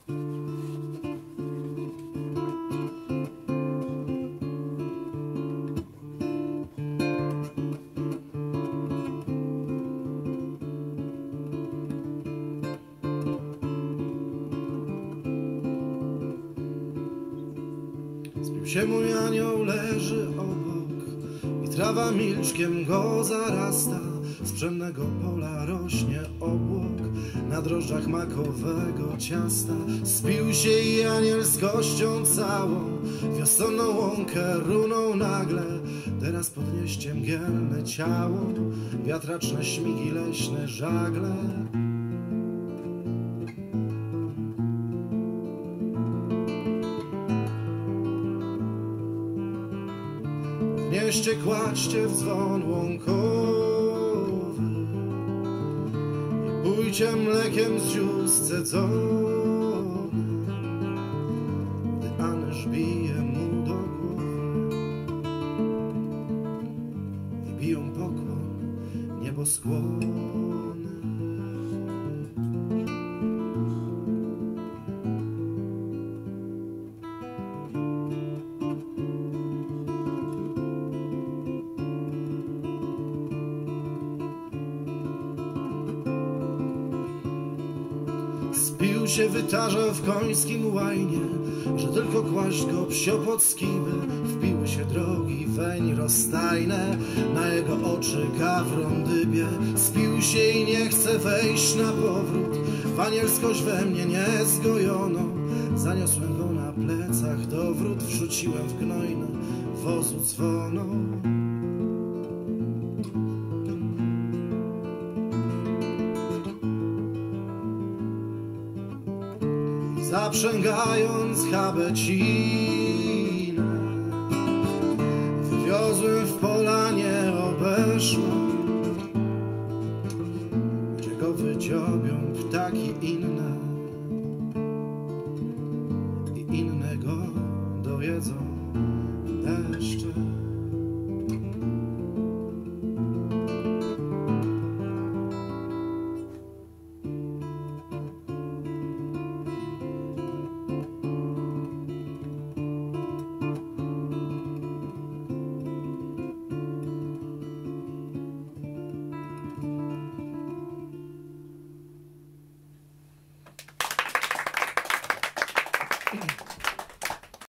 Zbił się mój anioł, leży obok i trawa milczkiem go zarasta. Z pszennego pola rośnie obłok, na drożdżach makowego ciasta. Spił się i aniel z kością całą, wiosenną łąkę runął nagle. Teraz podnieście mgielne ciało, wiatraczne śmigi, leśne żagle. Podnieście, kładźcie w dzwon łąkowy i pójcie mlekiem z ziół scedzony, gdy anyż bije mu do głowy i biją pokłon nieboskłony. Spił się, wytarzał w końskim łajnie, że tylko kłaść go psio pod skiby. Wpiły się drogi weń rozstajne, na jego oczy gawron dybie. Spił się i nie chce wejść na powrót, w anielskość we mnie niezgojoną. Zaniosłem go na plecach dowrót, wrzuciłem w gnojne wozu dzwoną. Zaprzęgając chabecinę, wywiozłem w pola nieobeszłe, gdzie go wydziobią ptaki inne.